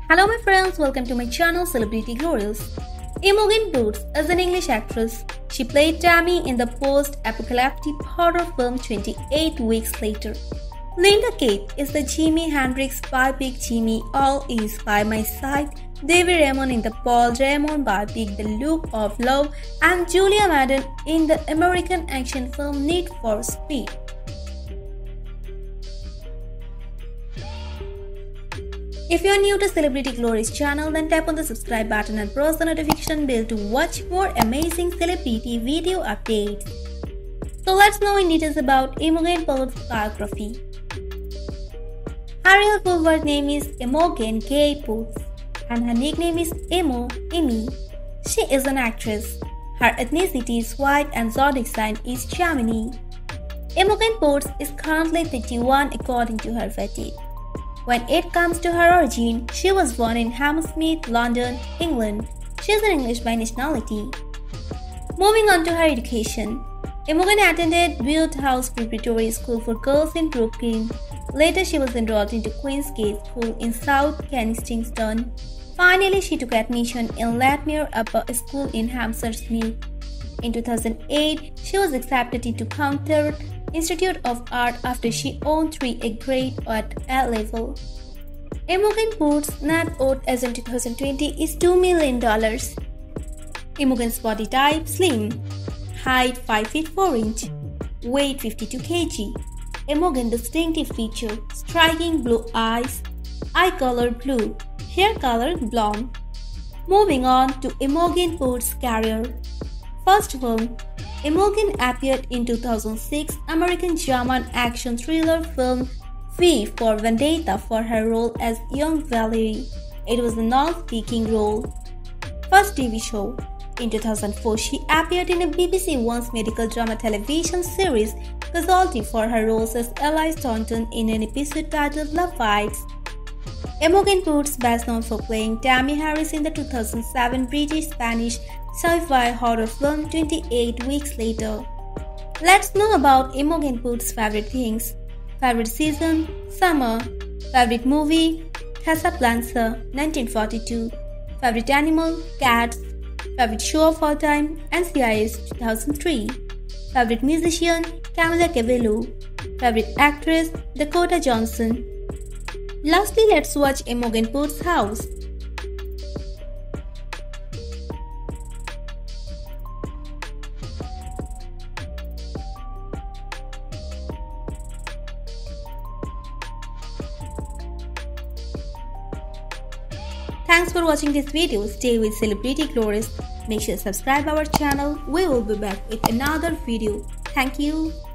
Hello my friends, welcome to my channel Celebrity Glorious. Imogen Poots is an English actress. She played Tammy in the post-apocalyptic horror film 28 Weeks Later. Linda Keith is the Jimi Hendrix biopic Jimmy All Is By My Side, Davy Raymond in the Paul Raymond biopic The Look of Love, and Julia Madden in the American action film Need for Speed. If you are new to Celebrity Glorious channel, then tap on the subscribe button and press the notification bell to watch more amazing celebrity video updates. So let's know in details about Imogen Poots' biography. Her real full word name is Imogen Gay Poots and her nickname is Imi. She is an actress. Her ethnicity is white and zodiac sign is Gemini. Imogen Poots is currently 31 according to her verdict. When it comes to her origin, she was born in Hammersmith, London, England. She is an English by nationality. Moving on to her education, Imogen attended Woodhouse Preparatory School for Girls in Brooklyn. Later, she was enrolled into Queen's Gate School in South Kensington. Finally, she took admission in Latymer Upper School in Hammersmith. In 2008, she was accepted into Counter Institute of Art after she earned 3 grade at A level. Imogen Poots' net worth as in 2020 is $2 million. Imogen's body type slim, height 5 feet 4 inch, weight 52 kg. Imogen distinctive feature: striking blue eyes, eye color blue, hair color blonde. Moving on to Imogen Poots' career. First film, Imogen appeared in 2006 American-German action thriller film V for Vendetta for her role as young Valerie. It was a non-speaking role. First TV show. In 2004, she appeared in a BBC One's medical drama television series Casualty for her roles as Eli Staunton in an episode titled Love Bites. Imogen Poots, best known for playing Tammy Harris in the 2007 British-Spanish sci-fi horror film 28 Weeks Later. Let's know about Imogen Poots' favorite things. Favorite season? Summer. Favorite movie? Casablanca, 1942. Favorite animal? Cats. Favorite show of all time? NCIS, 2003. Favorite musician? Camila Cabello. Favorite actress? Dakota Johnson. Lastly, let's watch Imogen Poots' house. Thanks for watching this video. Stay with Celebrity Glorious. Make sure to subscribe our channel. We will be back with another video. Thank you.